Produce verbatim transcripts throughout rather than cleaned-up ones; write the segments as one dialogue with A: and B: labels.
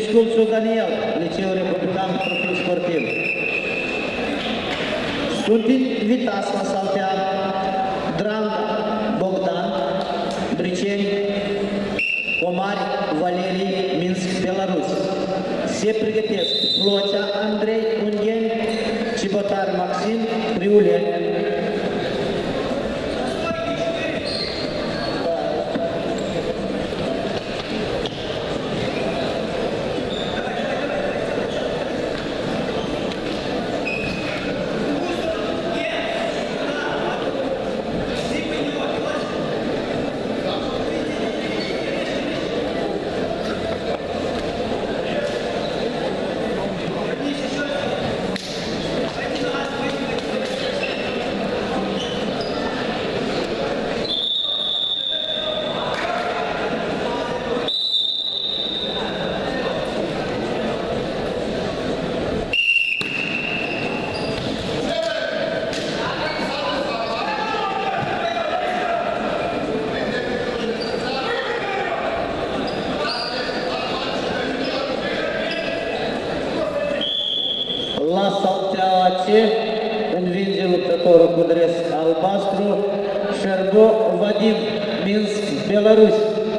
A: Isculțu Daniel, Liceul Republican Profil Sportiv. Sunt invitați la saltea Dranda Bogdan, Briceni, Comari Valerii, Minsk, Belarus. Se pregătesc Flocea Andrei, Ungheni, Cibotar Maxim, Riuleni. La salteaua C învinge luptătorul cu dres albastru Șerbo Vadim, Minsk, Belarus.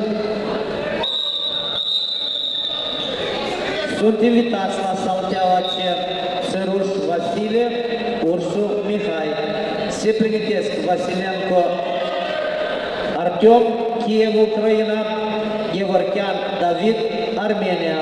A: Sunt invitați la salteaua C Săruș Vasile, Ursu Mihai. Se pregătesc Vasilenko Artem, Kiev, Ucraina, Gevorkian David, Armenia.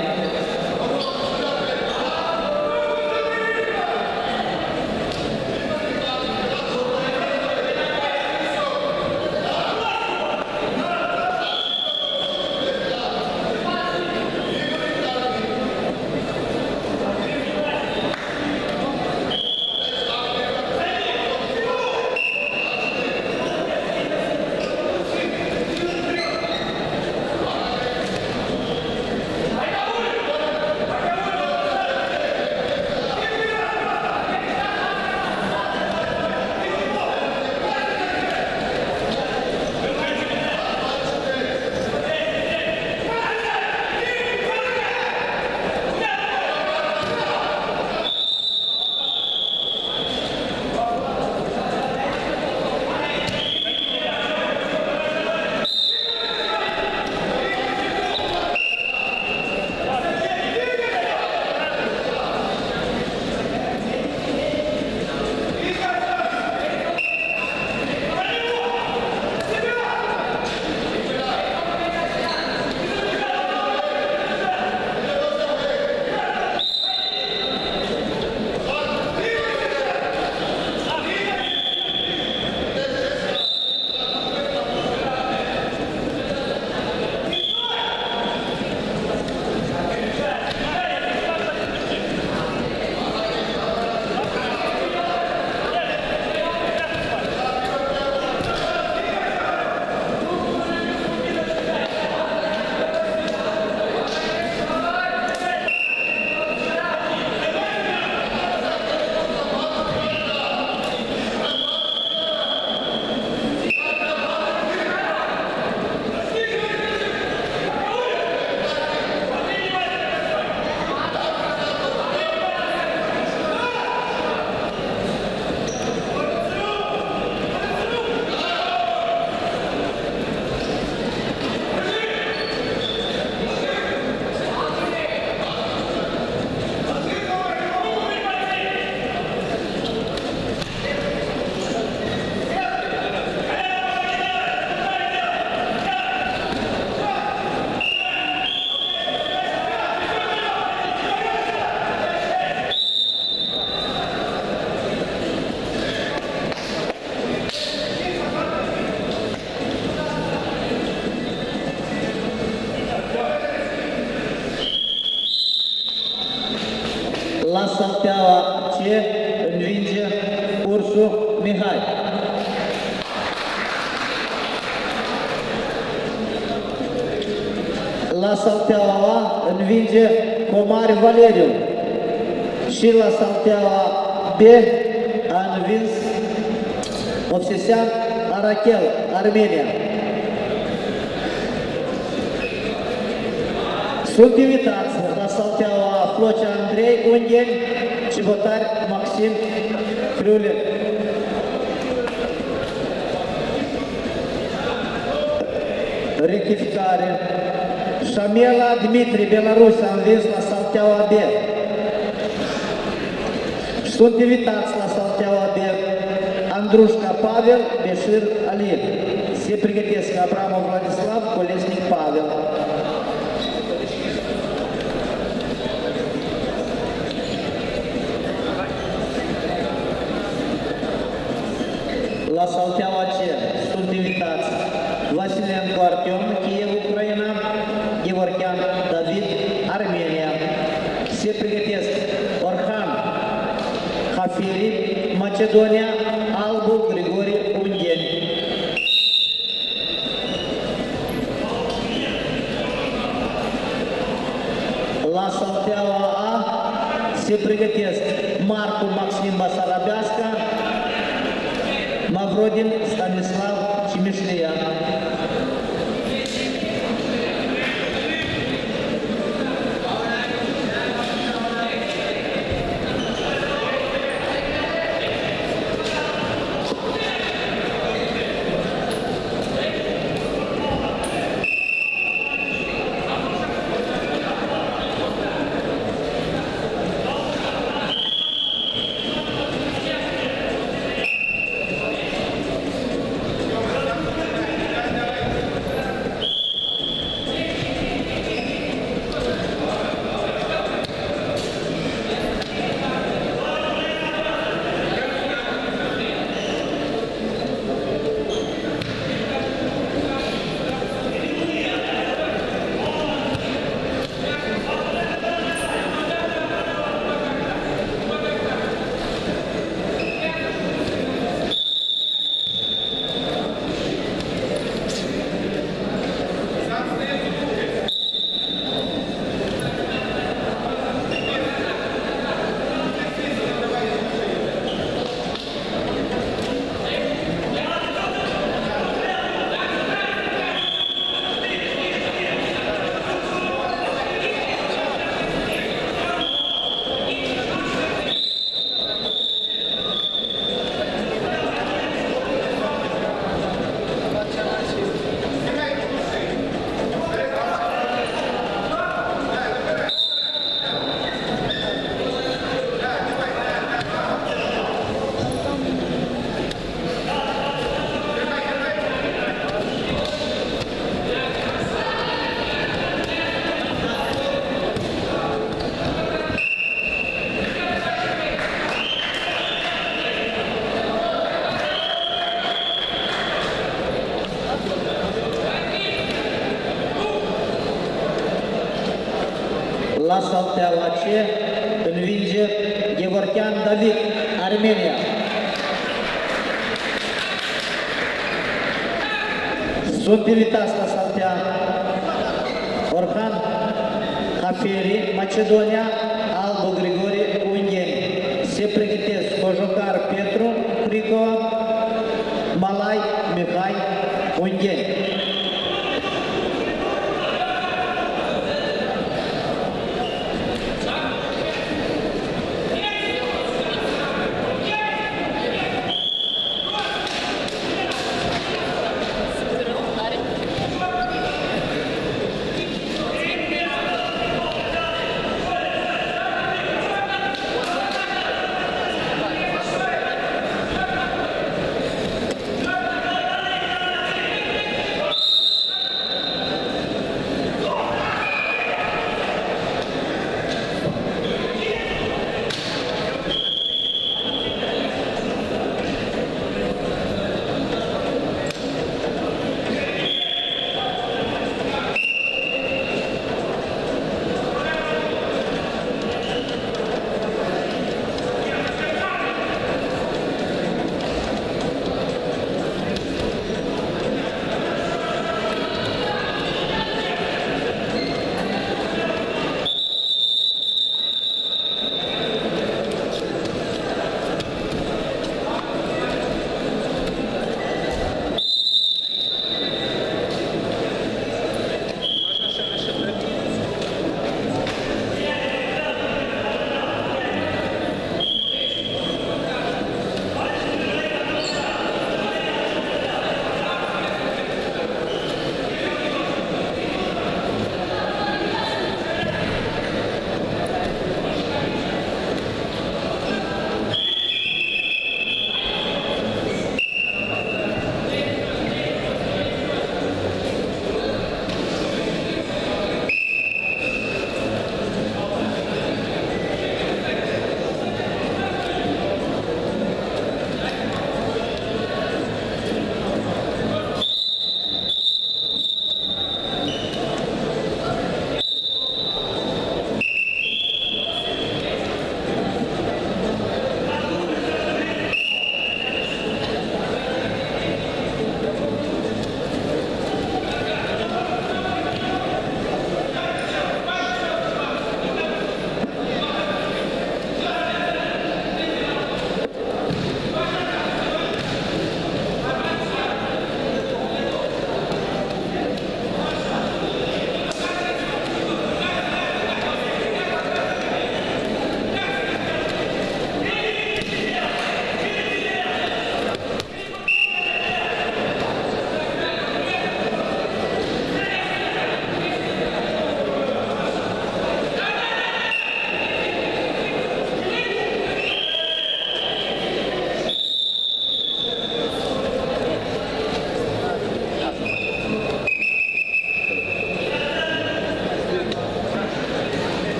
A: La salteaua C învinge Ursu Mihai. La salteaua A învinge Comari Valeriu. Și la salteaua B a învins Obsesean Arachel, Armenia. Sunt invitați la salteaua Flocea Andrei Ungheni și Botari Maxim Friule. Rectificare. Șamela Dmitri, Belarus, a învins la salteaua B. Sunt invitați la salteaua B Andrușca Pavel, Beșir Ali. Se pregătesc Abramov Vladislav, Colesnic Pavel. La salteaua C sunt invitați Vasilenko Artem, Kiev, Ucraina, Gevorkian David, Armenia. Se pregătesc Orhan Hafiri, Macedonia, Albu Grigori Ungheni. La salteaua A se pregătesc Marcu Maxim Basarabeasca, Mavrodin Stanislav Cimișlia. La salteaua C învinge Gevorkian David, Armenia. Sunt invitați la saltea Orhan Haferi, Macedonia, Albu Grigori Ungheni. Se pregătesc Cojocar Petru Cricova, Malai Mihai Ungheni.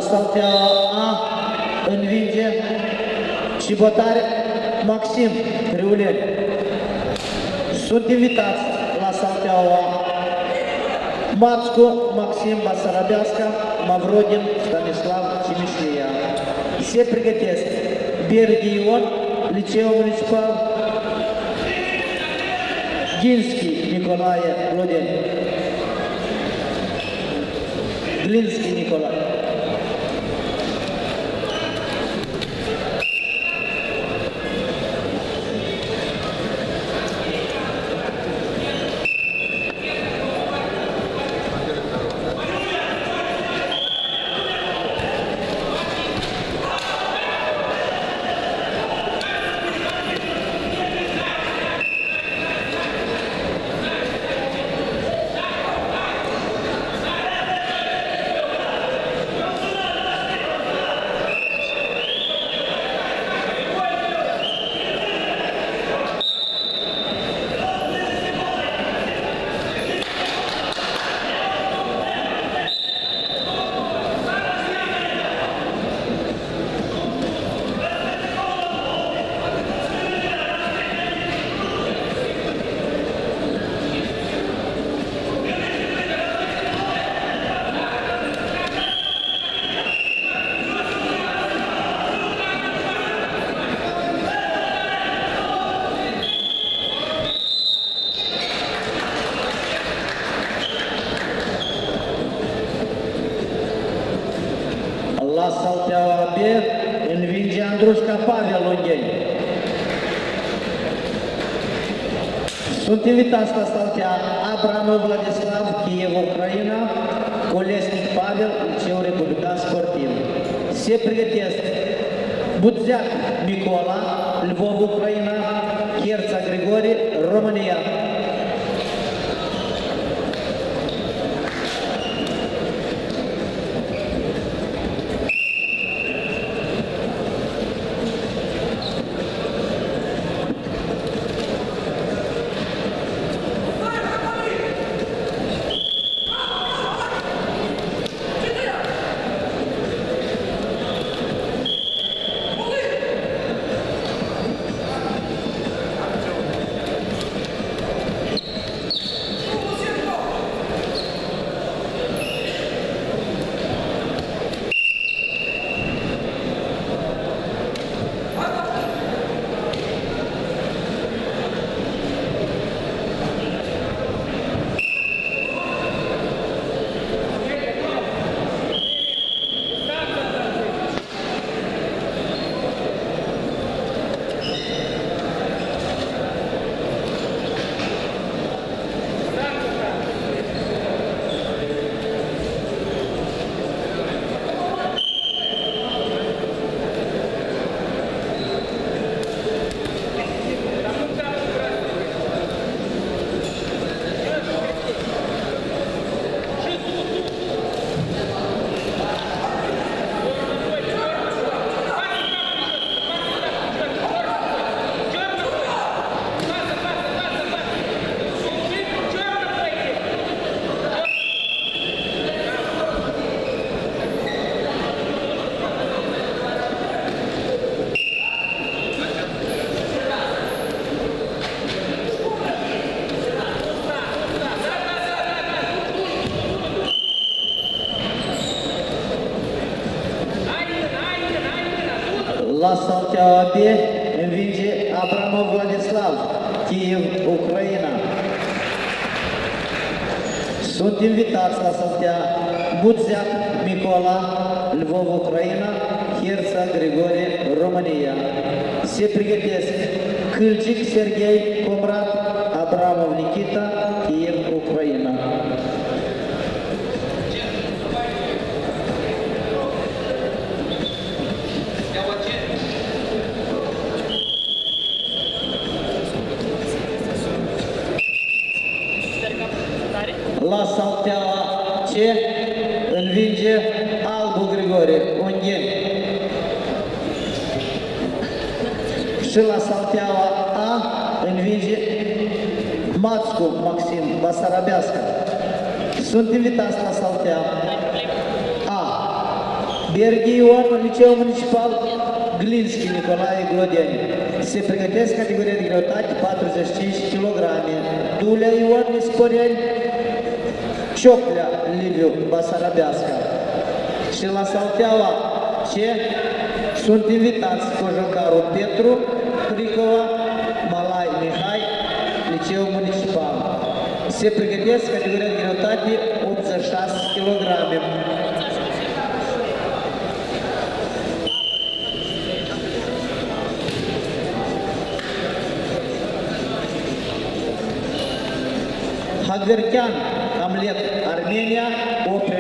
A: salteaua A învinge Cibotari Maxim Criuleni. Sunt invitați la salteaua Mațcu Maxim Basarabeasca, Mavrodin Stanislav Cimișlia. Se pregătesc Berdi Ion, Liceul Municipal, Ginski Nicolae Lodeni, Glinski Nicolae. La salteaua B învinge Andrușca Pavel Ungheni. Sunt invitați la saltea Abramov Vladislav, Kiev, Ucraina, Colesnic Pavel, Liceu Republican Sportiv. Se pregătesc Budzeac Micola, Lvov, Ucraina, Cherța Grigori, România. La salteaua B învinge Abramov Vladislav, Kiev, Ucraina. Sunt invitați la saltea Budzeac Micola, Lvov, Ucraina, Cherța Grigori, România. Se pregătesc Câlcic Serghei Comrat, Abramov Nikita, Kiev, Ucraina. La salteaua C învinge Albu Grigore, Ungheni. Și la salteaua A învinge Mațcu Maxim, Basarabeasca. Sunt invitați la saltea A Берги Ион, лицей муниципал, Глинский Николай Глодяни. Se pregătesc categoria de greutate patruzeci și cinci kilograme. Dulea Ion Nisporeni, Cioclea Liviu Basarabeasca. Și la salteaua ce sunt invitați cojocarul Petru Pricova, Malai Mihai, liceu municipal. Se pregătesc categoria de greutate optzeci și șase kilograme. Hagverkian, Amlet, Armenia, Oprea.